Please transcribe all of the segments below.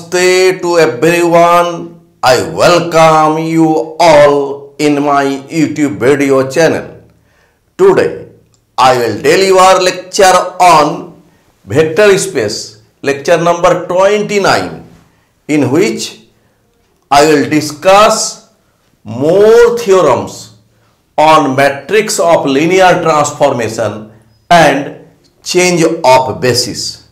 Namaste to everyone. I welcome you all in my YouTube video channel. Today I will deliver lecture on vector space, lecture number 29, in which I will discuss more theorems on matrix of linear transformation and change of basis.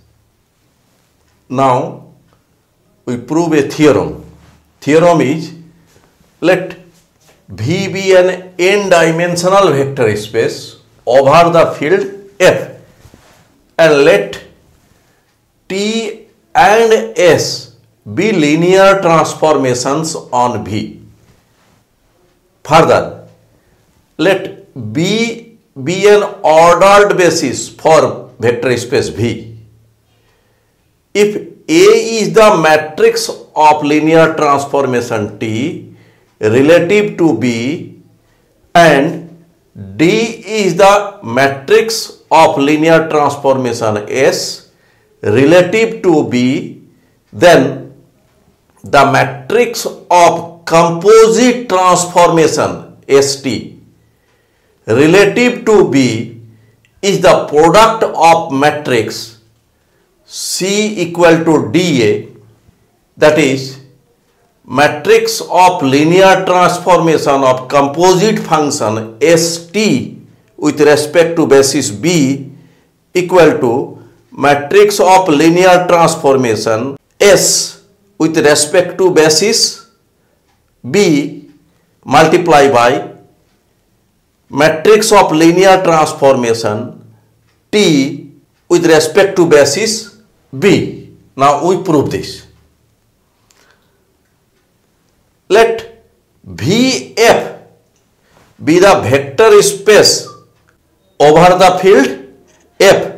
Now we prove a theorem. Theorem is, let V be an n-dimensional vector space over the field F, and let T and S be linear transformations on V. Further, let B be an ordered basis for vector space V. If A is the matrix of linear transformation T relative to B and D is the matrix of linear transformation S relative to B, then the matrix of composite transformation ST relative to B is the product of matrix C equal to dA, that is matrix of linear transformation of composite function ST with respect to basis B equal to matrix of linear transformation S with respect to basis B multiplied by matrix of linear transformation T with respect to basis B. Now we prove this. Let VF be the vector space over the field F.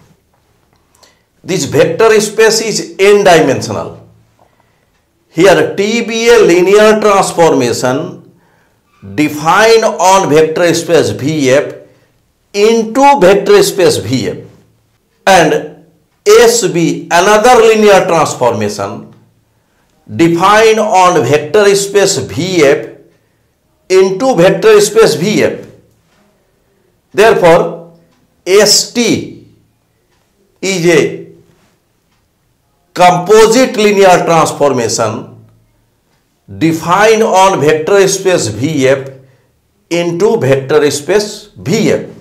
This vector space is n-dimensional. Here T be a linear transformation defined on vector space VF into vector space VF, and S be another linear transformation defined on vector space VF into vector space VF. Therefore, ST is a composite linear transformation defined on vector space VF into vector space VF.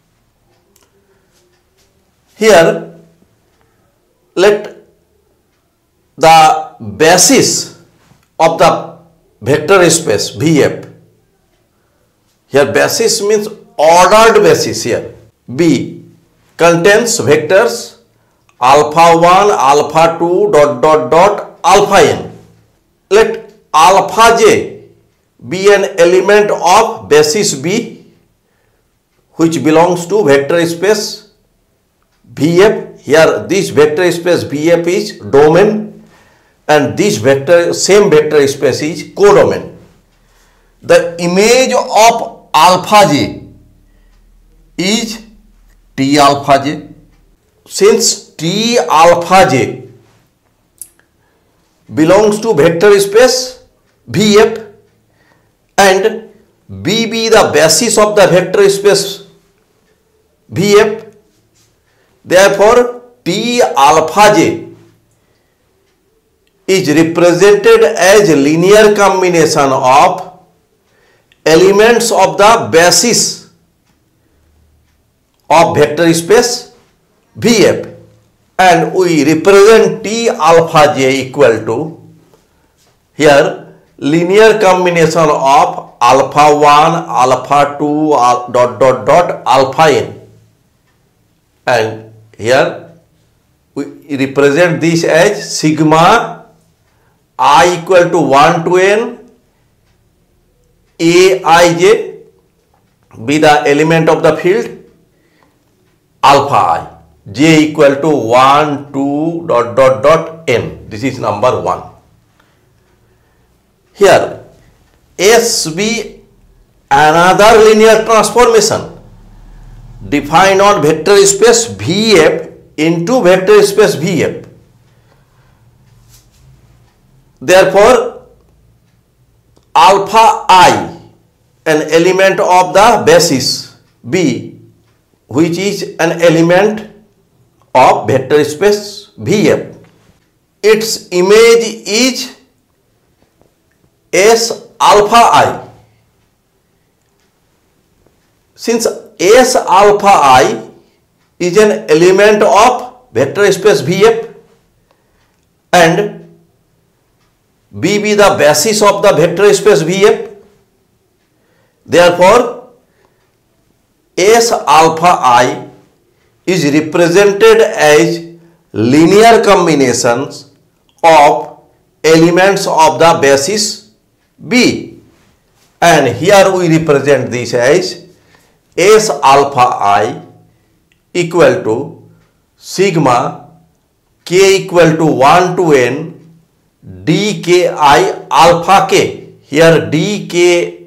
Here, let the basis of the vector space VF, here basis means ordered basis, here B contains vectors alpha 1, alpha 2, alpha n. Let alpha j be an element of basis B which belongs to vector space VF. Here this vector space VF is domain and this same vector space is codomain. The image of alpha j is T alpha j. Since T alpha j belongs to vector space VF and B be the basis of the vector space VF, therefore T alpha j is represented as a linear combination of elements of the basis of vector space VF, and we represent T alpha j equal to, here, linear combination of alpha 1, alpha 2, alpha n, and here we represent this as sigma I equal to 1 to n Aij be the element of the field alpha I, j equal to 1, 2, n. This is number 1. Here S be another linear transformation defined on vector space VF into vector space VF. Therefore, alpha I, an element of the basis B, which is an element of vector space Vf. Its image is S alpha I. Since S alpha I is an element of vector space Vf and B be the basis of the vector space Vf, therefore S alpha I is represented as linear combinations of elements of the basis B, and here we represent this as S alpha I equal to sigma k equal to 1 to n dki alpha k. Here dki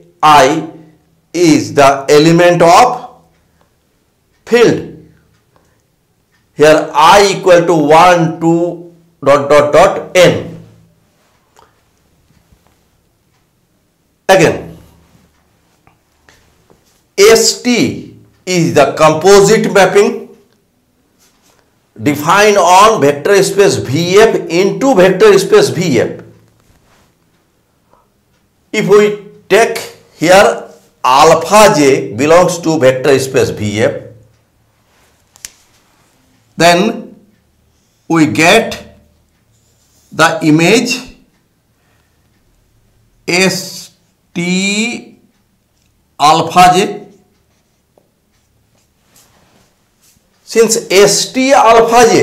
is the element of field. Here I equal to 1 to n. Again, ST is the composite mapping defined on vector space Vf into vector space Vf. If we take here alpha j belongs to vector space Vf, then we get the image ST alpha j. Since ST alpha j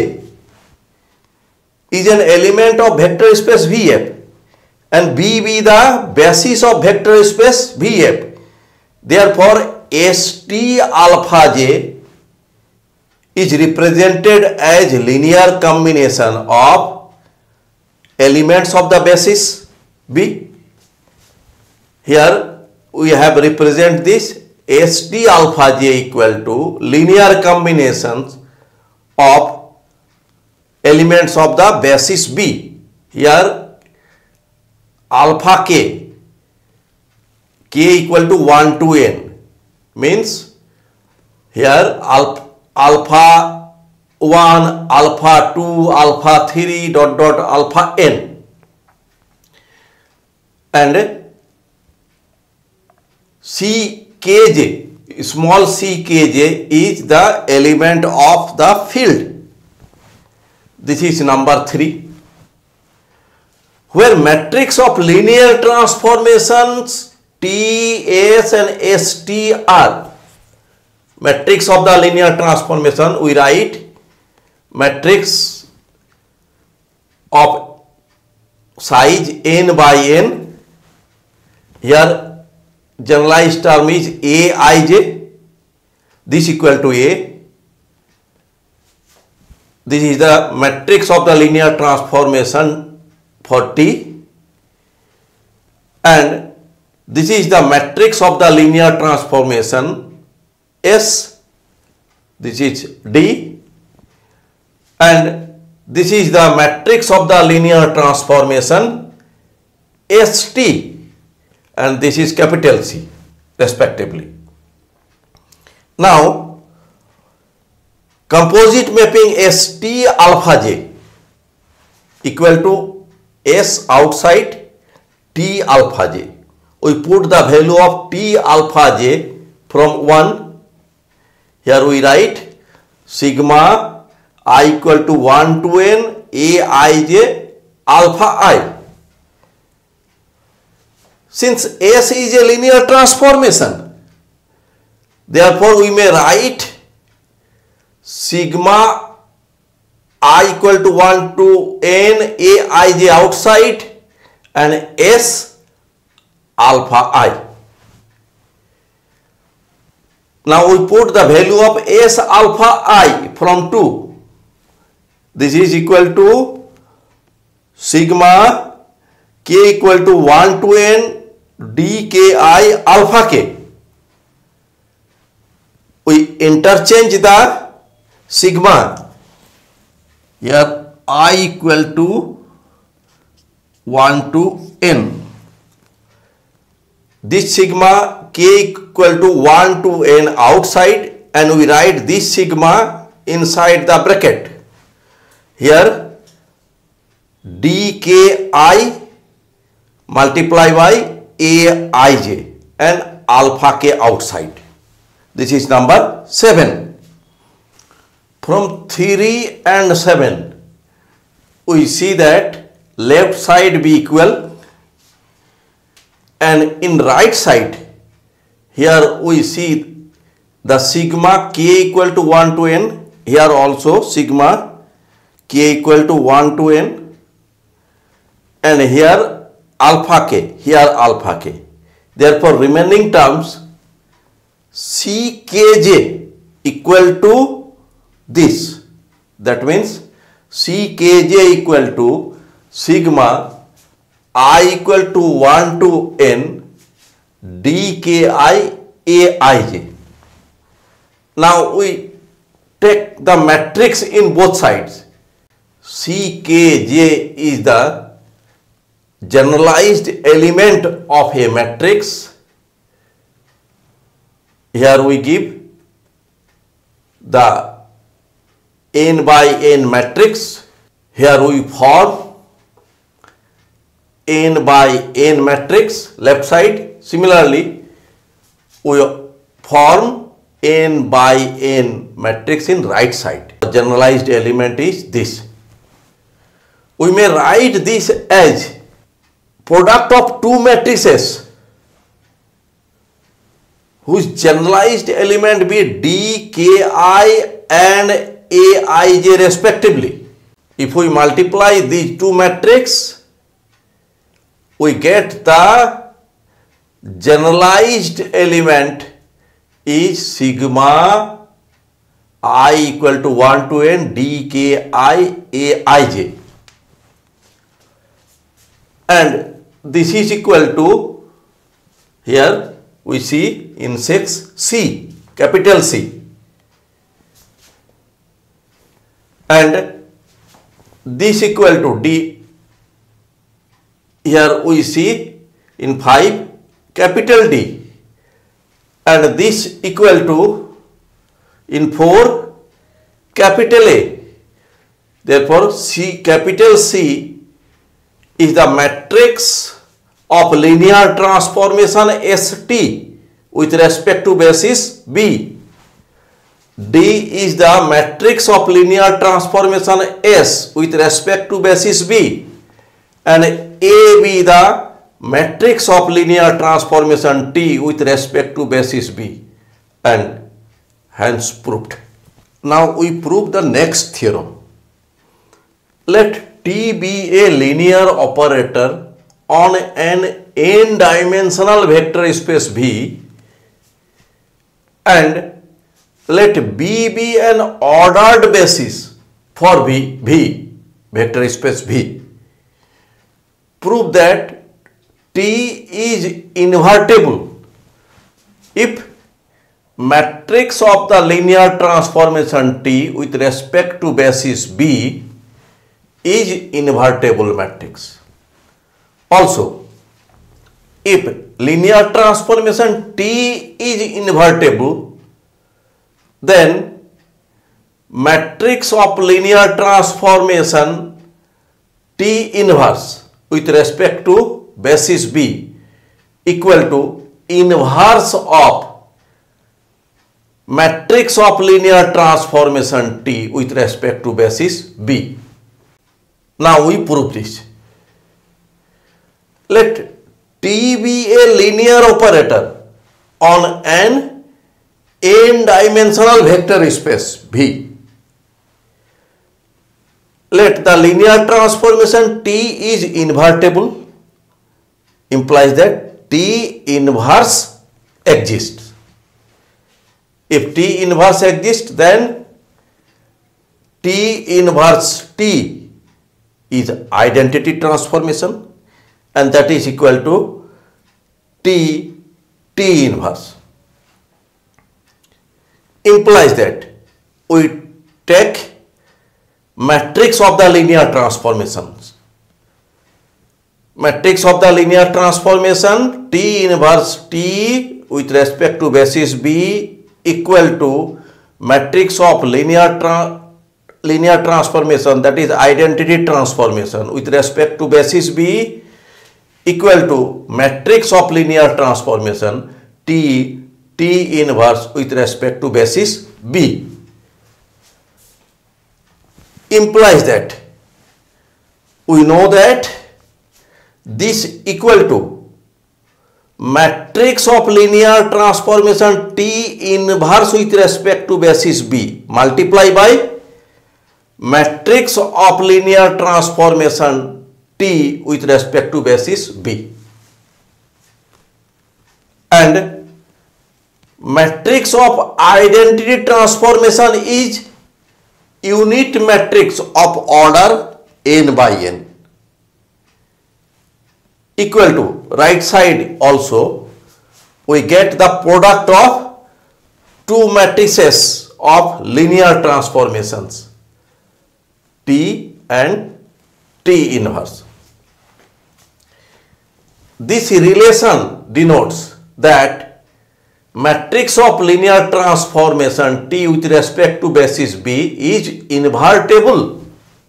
is an element of vector space Vf and B be the basis of vector space Vf, therefore ST alpha j is represented as linear combination of elements of the basis B. Here we have represent this ST alpha j equal to linear combinations of elements of the basis B. Here alpha k equal to 1 to n means here alpha 1, alpha 2, alpha 3 alpha n, and Ckj, small ckj is the element of the field. This is number 3. Where matrix of linear transformations T, S and ST are. Matrix of the linear transformation, we write matrix of size n by n. Here generalized term is Aij, this equal to A. This is the matrix of the linear transformation for T, and this is the matrix of the linear transformation S, this is D, and this is the matrix of the linear transformation ST, and this is capital C respectively. Now composite mapping ST alpha j equal to S outside T alpha j. We put the value of T alpha j from 1. Here we write sigma I equal to 1 to n Aij alpha I. Since S is a linear transformation, therefore we may write sigma I equal to 1 to n Aij outside and S alpha I. Now we put the value of S alpha I from 2. This is equal to sigma k equal to 1 to n dki alpha k. We interchange the sigma. Here I equal to 1 to n. This sigma k equal to 1 to n outside, and we write this sigma inside the bracket. Here dki multiply by aij and alpha k outside. This is number 7. From 3 and 7 we see that left side be equal, and in right side here we see the sigma k equal to 1 to n. Here also sigma k equal to 1 to n, and here alpha k, here alpha k. Therefore remaining terms Ckj equal to this. That means Ckj equal to sigma I equal to 1 to n dki aij. Now we take the matrix in both sides. Ckj is the generalized element of a matrix. Here we give the n by n matrix. Here we form n by n matrix left side. Similarly, we form n by n matrix in right side. The generalized element is this. We may write this as product of two matrices whose generalized element be dki and aij respectively. If we multiply these two matrices, we get the generalized element is sigma I equal to 1 to n dki aij, and this is equal to, here we see in 6 C, capital C, and this equal to d, here we see in 5 capital D, and this equal to in 4 capital A. Therefore C, capital C is the matrix of linear transformation ST with respect to basis B. D is the matrix of linear transformation S with respect to basis B, and A be the matrix of linear transformation T with respect to basis B, and hence proved. Now we prove the next theorem. Let T be a linear operator on an n-dimensional vector space V, and let B be an ordered basis for V, vector space V. Prove that T is invertible if matrix of the linear transformation T with respect to basis B is invertible matrix. Also, if linear transformation T is invertible, then matrix of linear transformation T inverse with respect to basis B equal to inverse of matrix of linear transformation T with respect to basis B. Now we prove this. Let T be a linear operator on an n-dimensional vector space V. Let the linear transformation T is invertible, implies that T inverse exists. If T inverse exists, then T inverse T is identity transformation, and that is equal to T inverse. Implies that we take matrix of the linear transformations matrix of the linear transformation T inverse T with respect to basis B equal to matrix of linear transformation, that is identity transformation, with respect to basis B equal to matrix of linear transformation T inverse with respect to basis B. Implies that we know that this equal to matrix of linear transformation T inverse with respect to basis B multiply by matrix of linear transformation T with respect to basis B, and matrix of identity transformation is unit matrix of order n by n, equal to right side also we get the product of two matrices of linear transformations T and T inverse. This relation denotes that matrix of linear transformation T with respect to basis B is invertible,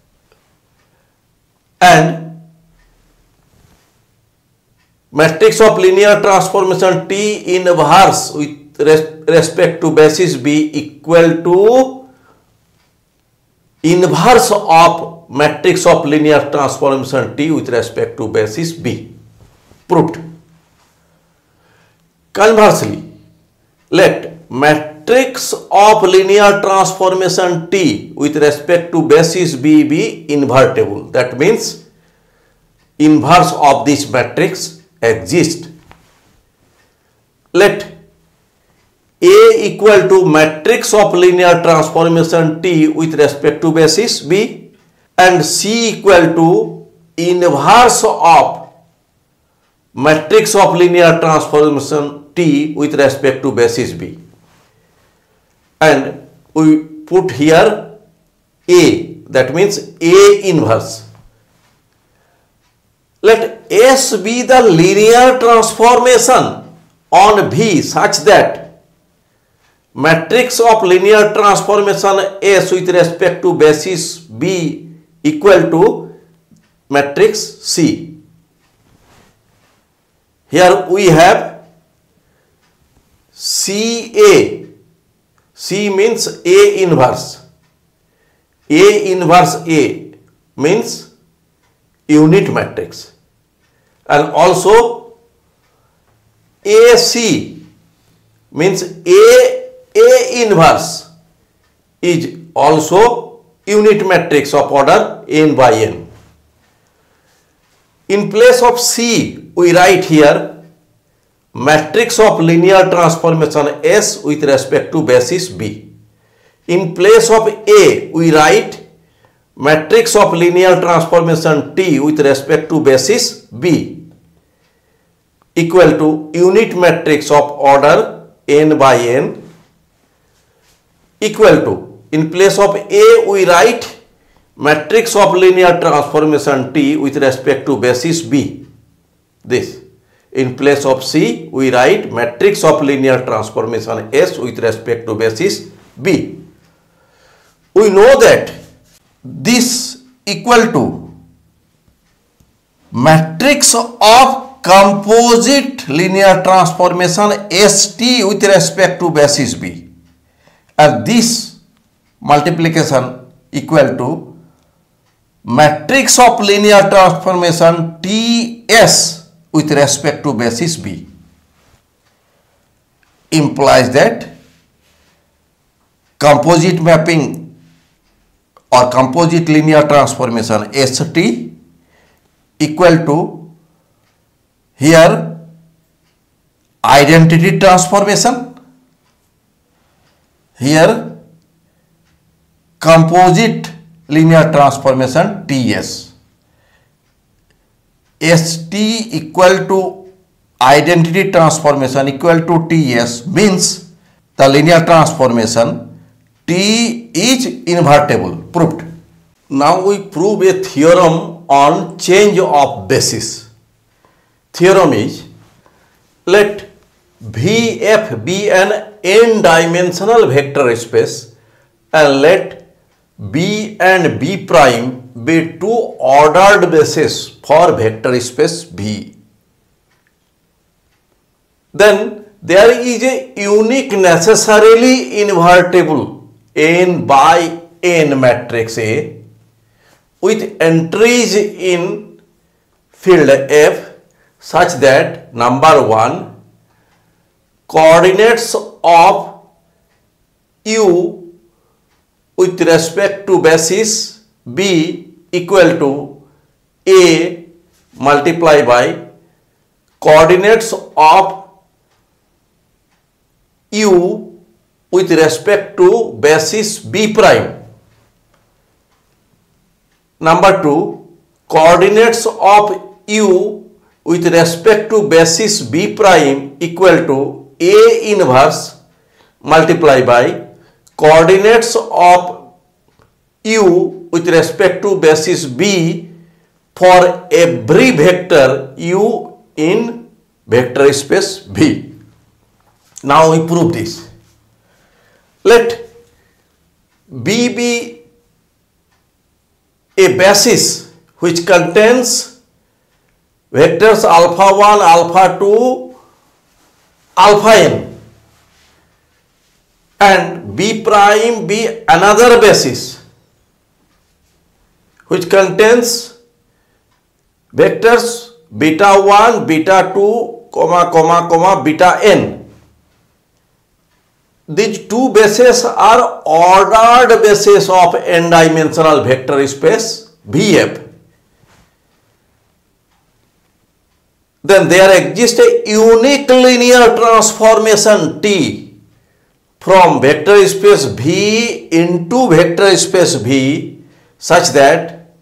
and matrix of linear transformation T inverse with respect to basis B equal to inverse of matrix of linear transformation T with respect to basis B. Proved. Conversely, let matrix of linear transformation T with respect to basis B be invertible. That means inverse of this matrix exist. Let A equal to matrix of linear transformation T with respect to basis B and C equal to inverse of matrix of linear transformation T with respect to basis B, and we put here A, that means A inverse. Let S be the linear transformation on V such that matrix of linear transformation S with respect to basis B equal to matrix C. Here we have CA. C means A inverse. A inverse A means unit matrix, and also AC means A inverse is also unit matrix of order n by n. In place of C we write here matrix of linear transformation S with respect to basis B. In place of A we write matrix of linear transformation T with respect to basis B equal to unit matrix of order n by n, equal to, in place of A we write matrix of linear transformation T with respect to basis B. This. In place of C we write matrix of linear transformation S with respect to basis B. We know that this equal to matrix of composite linear transformation ST with respect to basis B, and this multiplication equal to matrix of linear transformation TS with respect to basis B. Implies that composite mapping or composite linear transformation ST equal to here identity transformation, here composite linear transformation TS. ST equal to identity transformation equal to TS means the linear transformation T is invertible. Proved. Now we prove a theorem on change of basis. theorem is, let Vf be an n-dimensional vector space and let B and B prime be two ordered bases for vector space V. Then there is a unique necessarily invertible n by n matrix A with entries in field F such that number 1, coordinates of U with respect to basis B equal to A multiplied by coordinates of U with respect to basis B prime. Number 2, coordinates of U with respect to basis B prime equal to A inverse multiplied by coordinates of U with respect to basis B for every vector U in vector space V. Now we prove this. Let B be a basis which contains vectors alpha 1, alpha 2, alpha n, and B prime be another basis which contains vectors beta 1, beta 2, beta n. These two bases are ordered bases of n-dimensional vector space Vf. Then there exists a unique linear transformation T from vector space V into vector space V such that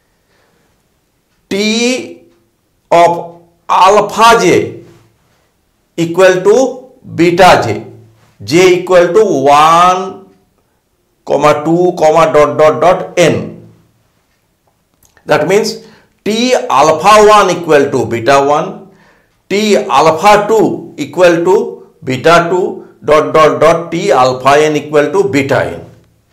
T of alpha j equal to beta j, j equal to 1, 2, n. That means T alpha 1 equal to beta 1, T alpha 2 equal to beta 2, T alpha n equal to beta n.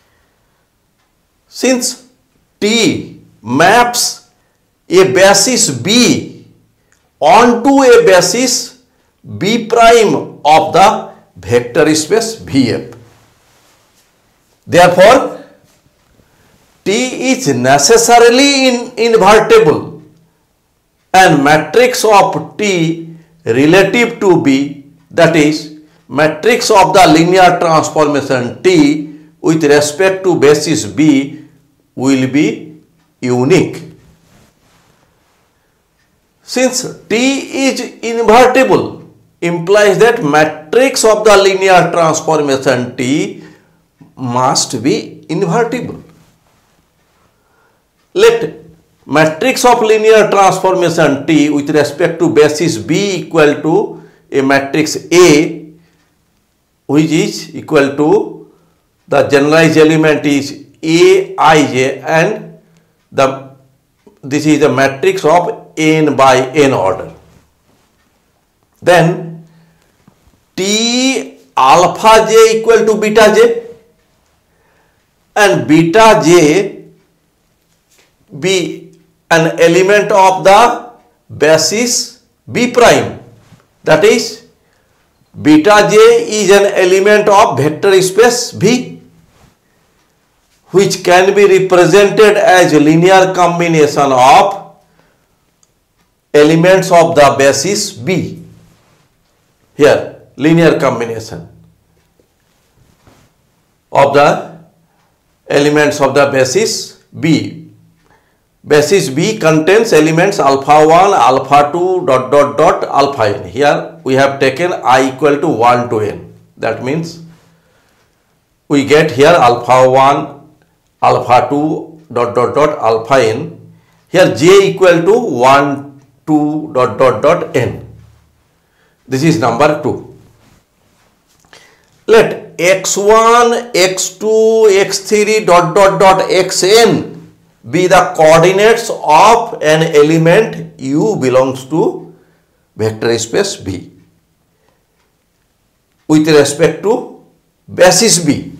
Since T maps a basis B onto a basis B prime of the vector space Vf. Therefore, T is necessarily invertible and matrix of T relative to B, that is matrix of the linear transformation T with respect to basis B, will be unique. Since T is invertible implies that matrix of the linear transformation T must be invertible. Let matrix of linear transformation T with respect to basis B equal to a matrix A, which is equal to the generalized element is Aij, and this is the matrix of n by n order. Then T alpha j equal to beta j and beta j be an element of the basis B prime, that is beta j is an element of vector space V, which can be represented as a linear combination of elements of the basis B. Here, linear combination of the elements of the basis B. Basis B contains elements alpha 1, alpha 2, alpha n. Here we have taken I equal to 1 to n. That means we get here alpha 1, alpha 2, alpha n. Here j equal to 1, 2, n. This is number 2. Let x1, x2, x3, xn be the coordinates of an element U belongs to vector space V with respect to basis B.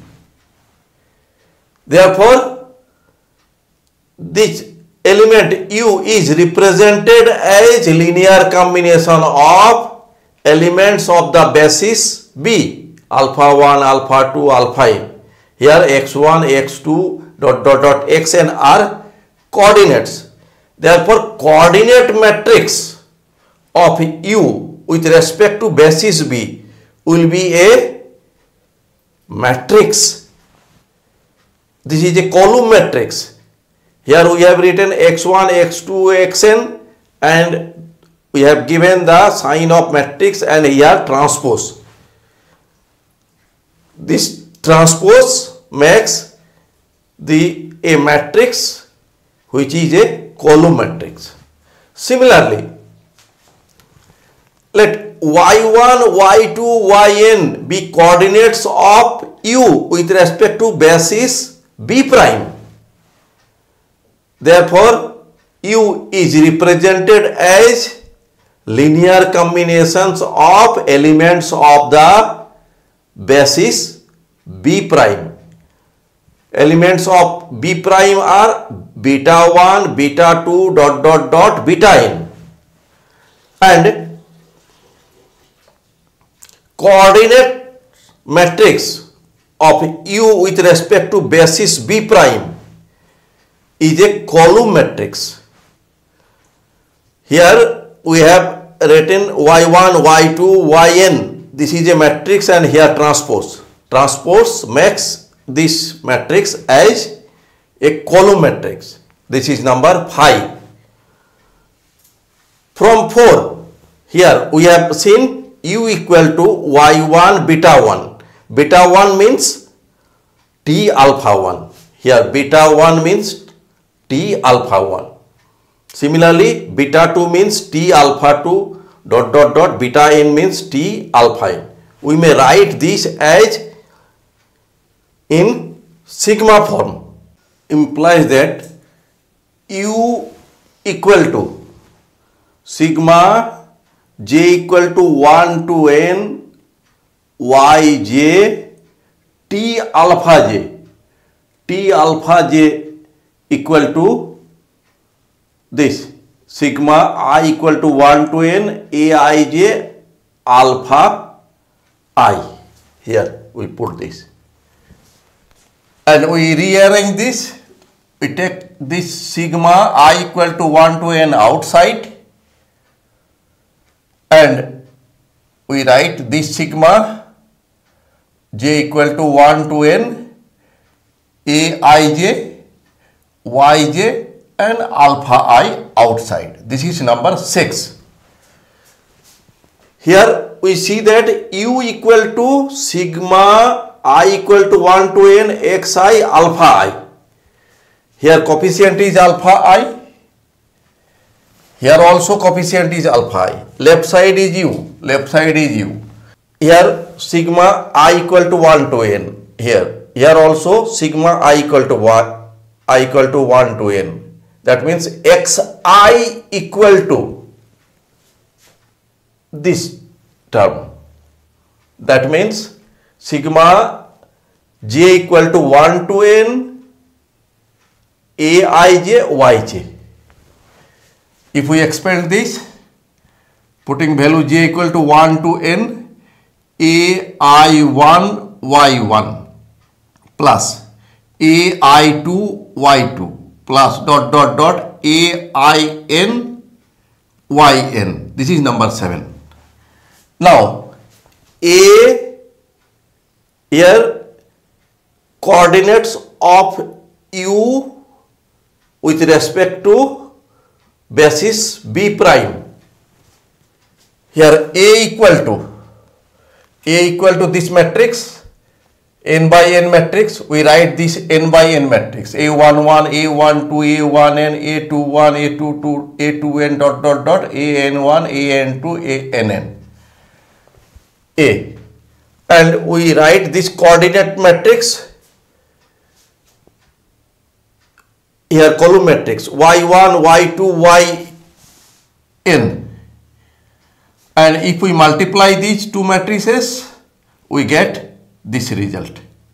Therefore, this element U is represented as linear combination of elements of the basis B, alpha 1, alpha 2, alpha n. Here x1, x2, xn are coordinates. Therefore, coordinate matrix of U with respect to basis B will be a matrix. This is a column matrix. Here we have written x1, x2, xn, and we have given the sign of matrix, and here transpose. This transpose makes a matrix which is a column matrix. Similarly, let y1, y2, yn be coordinates of U with respect to basis B prime. Therefore, U is represented as linear combinations of elements of the basis B prime. Elements of B prime are beta 1, beta 2, beta n. And coordinate matrix of U with respect to basis B prime is a column matrix. Here we have written y1, y2, yn. This is a matrix, and here transpose. Transpose makes this matrix as a column matrix. This is number 5. From 4, here we have seen U equal to y1 beta 1. Beta 1 means T alpha 1. Here beta 1 means T alpha 1. Similarly, beta 2 means T alpha 2 beta n means T alpha n. We may write this as in sigma form. Implies that U equal to sigma j equal to 1 to n yj T alpha j equal to this sigma I equal to 1 to n aij alpha I. Here we put this, and we rearrange this. We take this sigma I equal to 1 to n outside, and we write this sigma j equal to 1 to n aij yj and alpha I outside. This is number 6. Here we see that U equal to sigma I equal to 1 to n xi alpha I. Here coefficient is alpha I. Here also coefficient is alpha I. Left side is U. Left side is U. Here sigma I equal to 1 to n. Here also sigma I equal to 1 to n. That means xi equal to this term. That means sigma j equal to 1 to n aij yj. If we expand this, putting value j equal to 1 to n ai1 y1 plus ai2 y2 plus ain yn. This is number 7. Now here coordinates of U with respect to basis B prime. Here A equal to this matrix, n by n matrix. We write this n by n matrix, a11, a12, a1n, a21, a22, a2n an1, an2, ann. A, and we write this coordinate matrix here, column matrix y1, y2, yn. and if we multiply these two matrices, we get this result.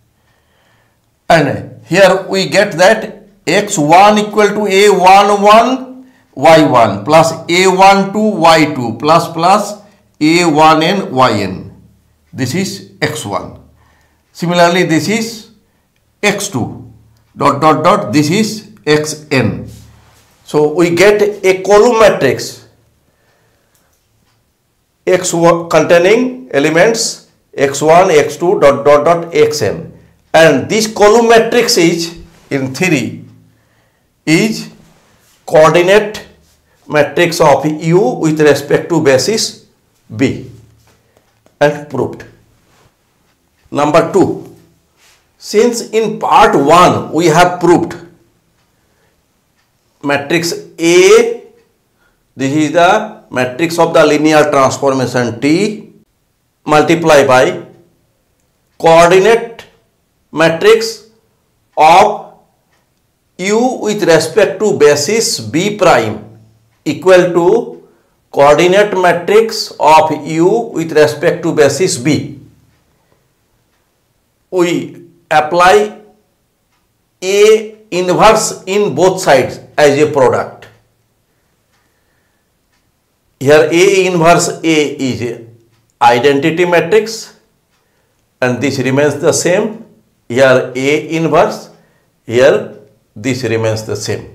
And here we get that x1 equal to a11 y1 plus a12 y2 plus a1n yn. This is x1. Similarly, this is x2 ... this is xn. So we get a column matrix x1 containing elements x1, x2 ... xn, and this column matrix is in theory is coordinate matrix of U with respect to basis B, and proved. Number 2, since in part 1 we have proved matrix A, this is the matrix of the linear transformation T, multiply by coordinate matrix of U with respect to basis B prime equal to coordinate matrix of U with respect to basis B. We apply A inverse in both sides as a product. Here A inverse A is identity matrix and this remains the same. Here A inverse, here this remains the same.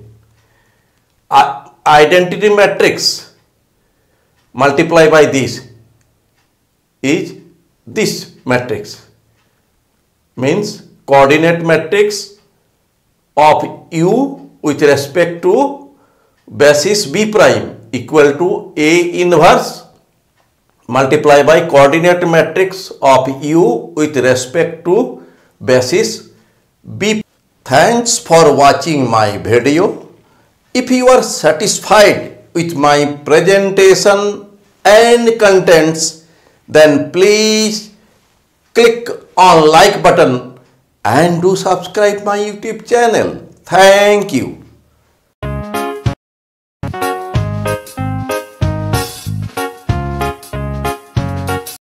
Identity matrix multiply by this is this matrix, means coordinate matrix of U with respect to basis B prime equal to A inverse multiply by coordinate matrix of U with respect to basis B. Thanks for watching my video. If you are satisfied with my presentation and contents, then please click on like button and do subscribe my YouTube channel. Thank you.